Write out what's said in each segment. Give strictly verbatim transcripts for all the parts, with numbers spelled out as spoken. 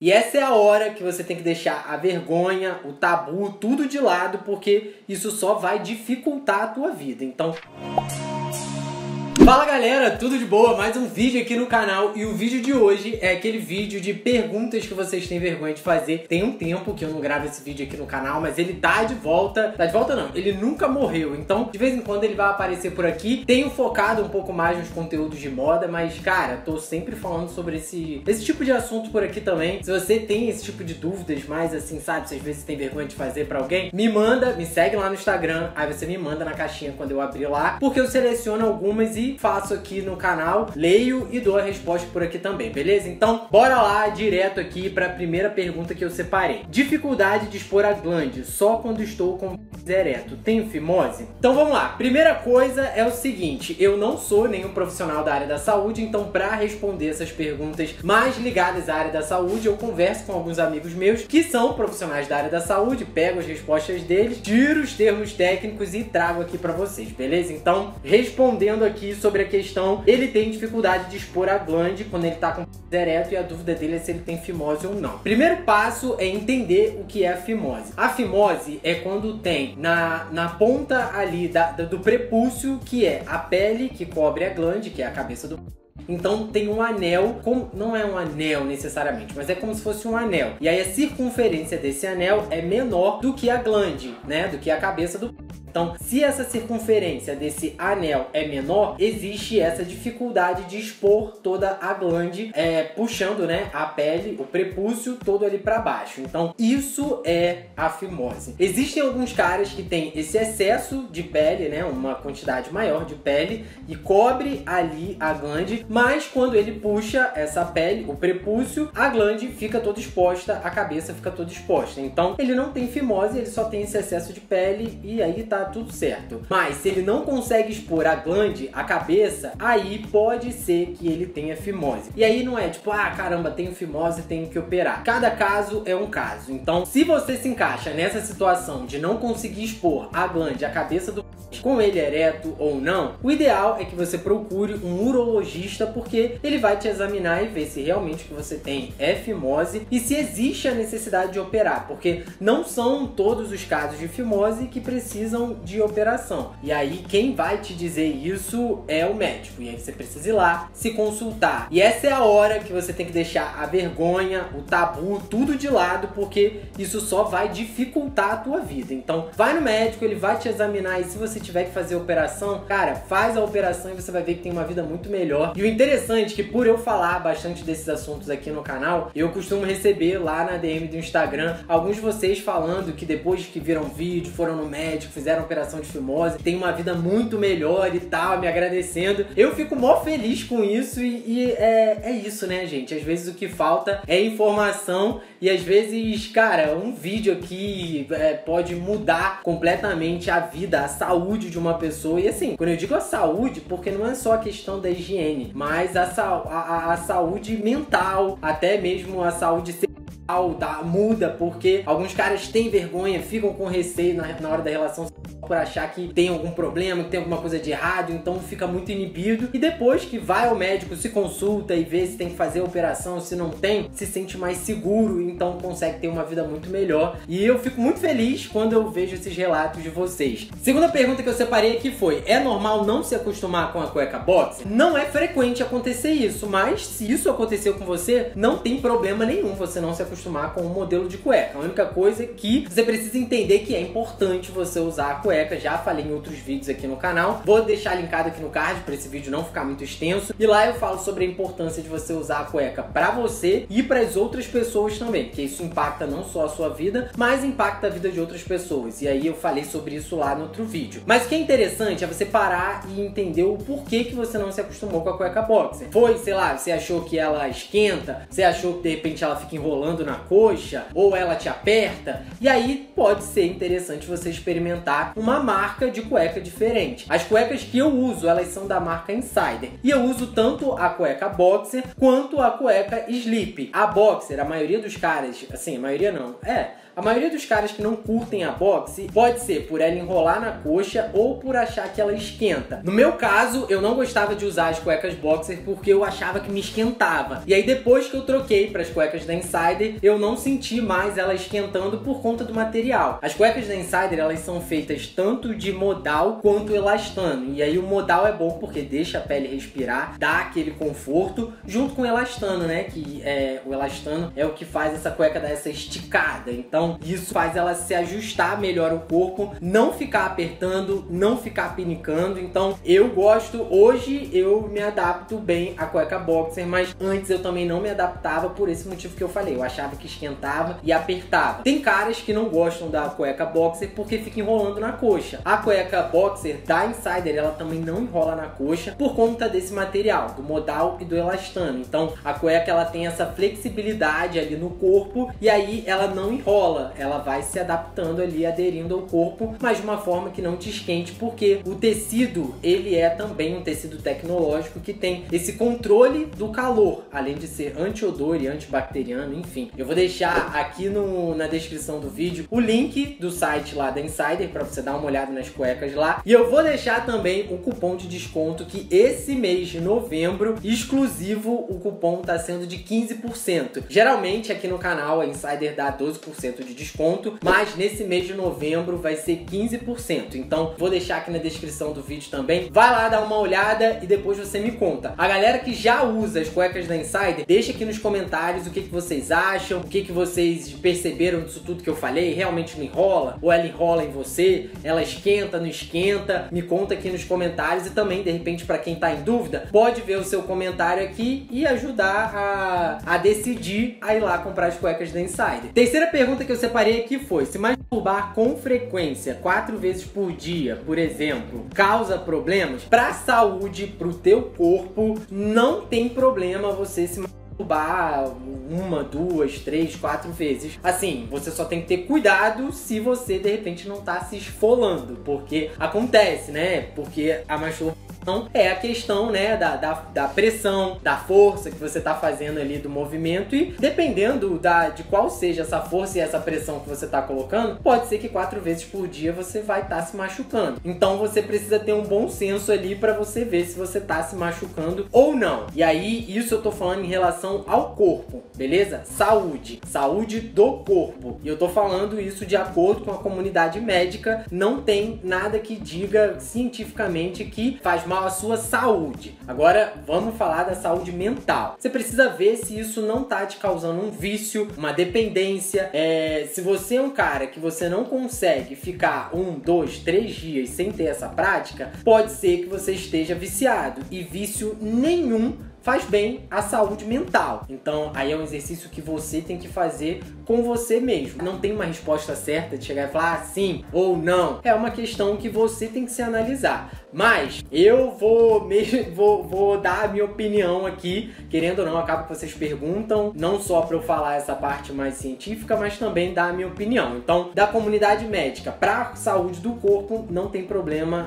E essa é a hora que você tem que deixar a vergonha, o tabu, tudo de lado, porque isso só vai dificultar a tua vida. Então... Fala galera, tudo de boa? Mais um vídeo aqui no canal e o vídeo de hoje é aquele vídeo de perguntas que vocês têm vergonha de fazer. Tem um tempo que eu não gravo esse vídeo aqui no canal, mas ele tá de volta. Tá de volta não, ele nunca morreu, então de vez em quando ele vai aparecer por aqui. Tenho focado um pouco mais nos conteúdos de moda, mas cara, tô sempre falando sobre esse, esse tipo de assunto por aqui também. Se você tem esse tipo de dúvidas, mais assim, sabe, se às vezes tem vergonha de fazer pra alguém, me manda, me segue lá no Instagram, aí você me manda na caixinha quando eu abrir lá, porque eu seleciono algumas e faço aqui no canal, leio e dou a resposta por aqui também, beleza? Então, bora lá direto aqui para a primeira pergunta que eu separei. Dificuldade de expor a glande só quando estou com ereto. Tenho fimose? Então vamos lá. Primeira coisa é o seguinte, eu não sou nenhum profissional da área da saúde, então para responder essas perguntas mais ligadas à área da saúde, eu converso com alguns amigos meus que são profissionais da área da saúde, pego as respostas deles, tiro os termos técnicos e trago aqui para vocês, beleza? Então, respondendo aqui sobre a questão, ele tem dificuldade de expor a glande quando ele tá com ereto e a dúvida dele é se ele tem fimose ou não. Primeiro passo é entender o que é a fimose. A fimose é quando tem na, na ponta ali da, do prepúcio, que é a pele que cobre a glande, que é a cabeça do... Então tem um anel, com, não é um anel necessariamente, mas é como se fosse um anel. E aí a circunferência desse anel é menor do que a glande, né? Do que a cabeça do... Então, se essa circunferência desse anel é menor, existe essa dificuldade de expor toda a glande, é, puxando, né, a pele, o prepúcio todo ali para baixo. Então, isso é a fimose. Existem alguns caras que têm esse excesso de pele, né, uma quantidade maior de pele e cobre ali a glande, mas quando ele puxa essa pele, o prepúcio, a glande fica toda exposta, a cabeça fica toda exposta. Então, ele não tem fimose, ele só tem esse excesso de pele e aí tá tudo certo. Mas se ele não consegue expor a glande, a cabeça, aí pode ser que ele tenha fimose. E aí não é tipo, ah, caramba, tenho fimose, tenho que operar. Cada caso é um caso. Então, se você se encaixa nessa situação de não conseguir expor a glande, a cabeça do com ele ereto ou não, o ideal é que você procure um urologista, porque ele vai te examinar e ver se realmente o que você tem é fimose e se existe a necessidade de operar, porque não são todos os casos de fimose que precisam de operação. E aí quem vai te dizer isso é o médico. E aí você precisa ir lá se consultar. E essa é a hora que você tem que deixar a vergonha, o tabu, tudo de lado, porque isso só vai dificultar a tua vida. Então vai no médico, ele vai te examinar e se você tiver que fazer a operação, cara, faz a operação e você vai ver que tem uma vida muito melhor. E o interessante é que por eu falar bastante desses assuntos aqui no canal, eu costumo receber lá na D M do Instagram alguns de vocês falando que depois que viram vídeo, foram no médico, fizeram operação de fimose, tem uma vida muito melhor e tal, me agradecendo. Eu fico mó feliz com isso e, e é, é isso, né, gente? Às vezes o que falta é informação e às vezes, cara, um vídeo aqui é, pode mudar completamente a vida, a saúde de uma pessoa. E assim, quando eu digo a saúde, porque não é só a questão da higiene, mas a, a, a, a saúde mental, até mesmo a saúde sexual, tá? Muda, porque alguns caras têm vergonha, ficam com receio na, na hora da relação por achar que tem algum problema, que tem alguma coisa de errado, então fica muito inibido. E depois que vai ao médico, se consulta e vê se tem que fazer a operação, se não tem, se sente mais seguro, então consegue ter uma vida muito melhor. E eu fico muito feliz quando eu vejo esses relatos de vocês. Segunda pergunta que eu separei aqui foi: é normal não se acostumar com a cueca boxer? Não é frequente acontecer isso, mas se isso aconteceu com você, não tem problema nenhum você não se acostumar com o modelo de cueca. A única coisa é que você precisa entender que é importante você usar a cueca. Já falei em outros vídeos aqui no canal, vou deixar linkado aqui no card para esse vídeo não ficar muito extenso, e lá eu falo sobre a importância de você usar a cueca para você e para as outras pessoas também, porque isso impacta não só a sua vida, mas impacta a vida de outras pessoas, e aí eu falei sobre isso lá no outro vídeo. Mas o que é interessante é você parar e entender o porquê que você não se acostumou com a cueca boxer. Foi, sei lá, você achou que ela esquenta, você achou que de repente ela fica enrolando na coxa, ou ela te aperta, e aí pode ser interessante você experimentar uma marca de cueca diferente. As cuecas que eu uso, elas são da marca Insider. E eu uso tanto a cueca boxer quanto a cueca slip. A boxer, a maioria dos caras, assim, a maioria não, é... A maioria dos caras que não curtem a boxe pode ser por ela enrolar na coxa ou por achar que ela esquenta. No meu caso, eu não gostava de usar as cuecas boxer porque eu achava que me esquentava. E aí depois que eu troquei para as cuecas da Insider, Insider, eu não senti mais ela esquentando por conta do material. As cuecas da Insider, elas são feitas tanto de modal quanto elastano. E aí o modal é bom porque deixa a pele respirar, dá aquele conforto, junto com o elastano, né? Que é, o elastano é o que faz essa cueca dar essa esticada. Então isso faz ela se ajustar melhor ao corpo, não ficar apertando, não ficar pinicando. Então eu gosto, hoje eu me adapto bem à cueca boxer, mas antes eu também não me adaptava por esse motivo que eu falei. Eu achava que esquentava e apertava. Tem caras que não gostam da cueca boxer porque fica enrolando na coxa. A cueca boxer da Insider, ela também não enrola na coxa por conta desse material, do modal e do elastano. Então a cueca, ela tem essa flexibilidade ali no corpo e aí ela não enrola, ela vai se adaptando ali, aderindo ao corpo, mas de uma forma que não te esquente, porque o tecido, ele é também um tecido tecnológico que tem esse controle do calor, além de ser anti-odor e antibacteriano, enfim. Eu vou deixar aqui no, na descrição do vídeo o link do site lá da Insider para você dar uma olhada nas cuecas lá, e eu vou deixar também o cupom de desconto que esse mês de novembro, exclusivo, o cupom tá sendo de quinze por cento. Geralmente aqui no canal a Insider dá doze por cento de desconto, mas nesse mês de novembro vai ser quinze por cento. Então vou deixar aqui na descrição do vídeo também. Vai lá dar uma olhada e depois você me conta. A galera que já usa as cuecas da Insider, deixa aqui nos comentários o que, que vocês acham, o que, que vocês perceberam disso tudo que eu falei. Realmente não enrola? Ou ela enrola em você? Ela esquenta, não esquenta? Me conta aqui nos comentários, e também, de repente, para quem tá em dúvida, pode ver o seu comentário aqui e ajudar a, a decidir a ir lá comprar as cuecas da Insider. Terceira pergunta que eu separei aqui foi: se masturbar com frequência, quatro vezes por dia, por exemplo, causa problemas? Pra saúde, pro teu corpo, não tem problema você se masturbar uma, duas, três, quatro vezes. Assim, você só tem que ter cuidado se você, de repente, não tá se esfolando, porque acontece, né? Porque a masturbação é a questão, né, da, da, da pressão, da força que você tá fazendo ali do movimento, e dependendo da, de qual seja essa força e essa pressão que você tá colocando, pode ser que quatro vezes por dia você vai estar tá se machucando. Então você precisa ter um bom senso ali para você ver se você tá se machucando ou não. E aí, isso eu tô falando em relação ao corpo, beleza? Saúde, saúde do corpo. E eu tô falando isso de acordo com a comunidade médica, não tem nada que diga cientificamente que faz mal à sua saúde. Agora vamos falar da saúde mental. Você precisa ver se isso não tá te causando um vício, uma dependência. É, se você é um cara que você não consegue ficar um, dois, três dias sem ter essa prática, pode ser que você esteja viciado, e vício nenhum faz bem à saúde mental. Então aí é um exercício que você tem que fazer com você mesmo. Não tem uma resposta certa de chegar e falar ah, sim ou não. É uma questão que você tem que se analisar. Mas eu vou mesmo vou, vou dar a minha opinião aqui, querendo ou não, acaba que vocês perguntam, não só para eu falar essa parte mais científica, mas também dar a minha opinião. Então, da comunidade médica para a saúde do corpo, não tem problema.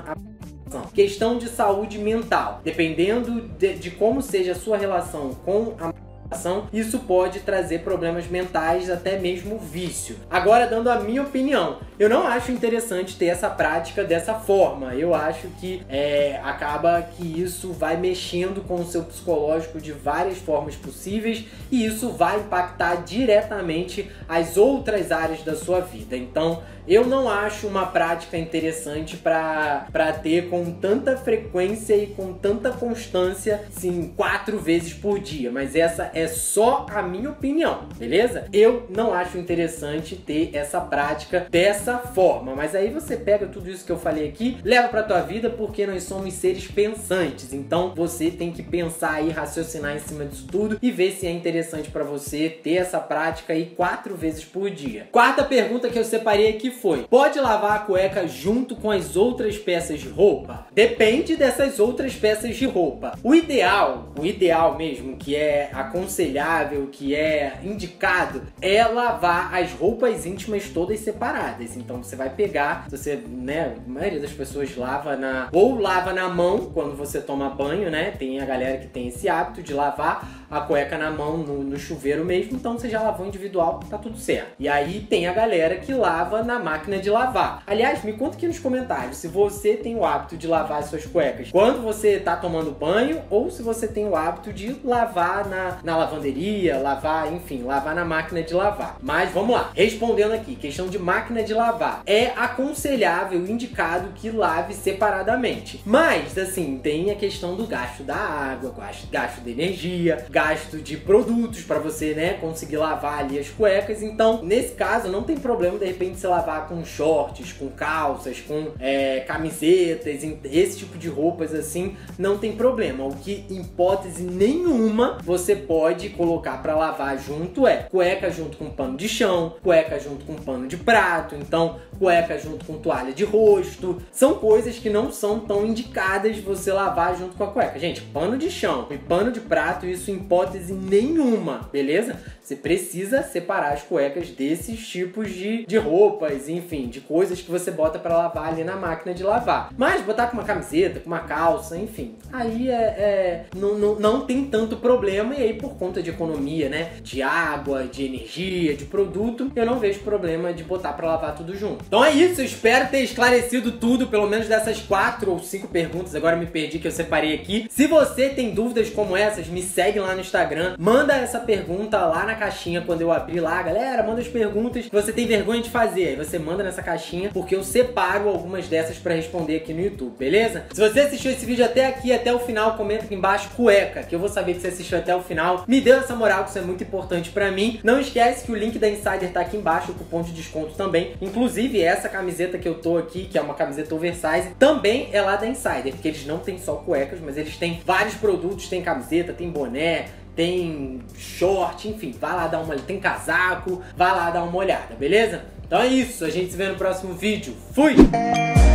Questão de saúde mental, dependendo de, de como seja a sua relação com a isso pode trazer problemas mentais, até mesmo vício. Agora, dando a minha opinião, eu não acho interessante ter essa prática dessa forma. Eu acho que é, acaba que isso vai mexendo com o seu psicológico de várias formas possíveis, e isso vai impactar diretamente as outras áreas da sua vida. Então, eu não acho uma prática interessante para para ter com tanta frequência e com tanta constância, sim, quatro vezes por dia. Mas essa é só a minha opinião, beleza? Eu não acho interessante ter essa prática dessa forma. Mas aí você pega tudo isso que eu falei aqui, leva pra tua vida, porque nós somos seres pensantes. Então você tem que pensar e raciocinar em cima disso tudo e ver se é interessante para você ter essa prática aí quatro vezes por dia. Quarta pergunta que eu separei aqui foi: pode lavar a cueca junto com as outras peças de roupa? Depende dessas outras peças de roupa. O ideal, o ideal mesmo, que é aconselhável, que é indicado, é lavar as roupas íntimas todas separadas. Então você vai pegar, você, né, a maioria das pessoas lava na, ou lava na mão quando você toma banho, né? Tem a galera que tem esse hábito de lavar a cueca na mão no, no chuveiro mesmo, então você já lavou individual, tá tudo certo. E aí tem a galera que lava na máquina de lavar. Aliás, me conta aqui nos comentários se você tem o hábito de lavar as suas cuecas quando você tá tomando banho ou se você tem o hábito de lavar na, na lavanderia, lavar, enfim, lavar na máquina de lavar. Mas vamos lá, respondendo aqui, questão de máquina de lavar. É aconselhável, indicado que lave separadamente. Mas, assim, tem a questão do gasto da água, gasto, gasto de energia, gasto de produtos para você, né, conseguir lavar ali as cuecas. Então, nesse caso, não tem problema, de repente, você lavar com shorts, com calças, com é, camisetas, esse tipo de roupas assim, não tem problema. O que, em hipótese nenhuma, você pode colocar para lavar junto é cueca junto com pano de chão, cueca junto com pano de prato, então cueca junto com toalha de rosto. São coisas que não são tão indicadas você lavar junto com a cueca. Gente, pano de chão e pano de prato, isso em hipótese nenhuma, beleza? Você precisa separar as cuecas desses tipos de, de roupas, enfim, de coisas que você bota para lavar ali na máquina de lavar. Mas botar com uma camiseta, com uma calça, enfim, aí é, é não, não, não tem tanto problema. E aí, por conta de economia, né, de água, de energia, de produto, eu não vejo problema de botar para lavar tudo junto. Então é isso, eu espero ter esclarecido tudo, pelo menos dessas quatro ou cinco perguntas, agora me perdi que eu separei aqui. Se você tem dúvidas como essas, me segue lá no Instagram, manda essa pergunta lá na caixinha quando eu abrir lá, galera, manda as perguntas que você tem vergonha de fazer, aí você manda nessa caixinha, porque eu separo algumas dessas pra responder aqui no YouTube, beleza? Se você assistiu esse vídeo até aqui, até o final, comenta aqui embaixo cueca, que eu vou saber que você assistiu até o final. Me deu essa moral, que isso é muito importante pra mim. Não esquece que o link da Insider tá aqui embaixo, o cupom de desconto também. Inclusive, essa camiseta que eu tô aqui, que é uma camiseta oversize, também é lá da Insider, porque eles não têm só cuecas, mas eles têm vários produtos, tem camiseta, tem boné, tem short, enfim, vai lá dar uma olhada, tem casaco, vai lá dar uma olhada, beleza? Então é isso, a gente se vê no próximo vídeo. Fui!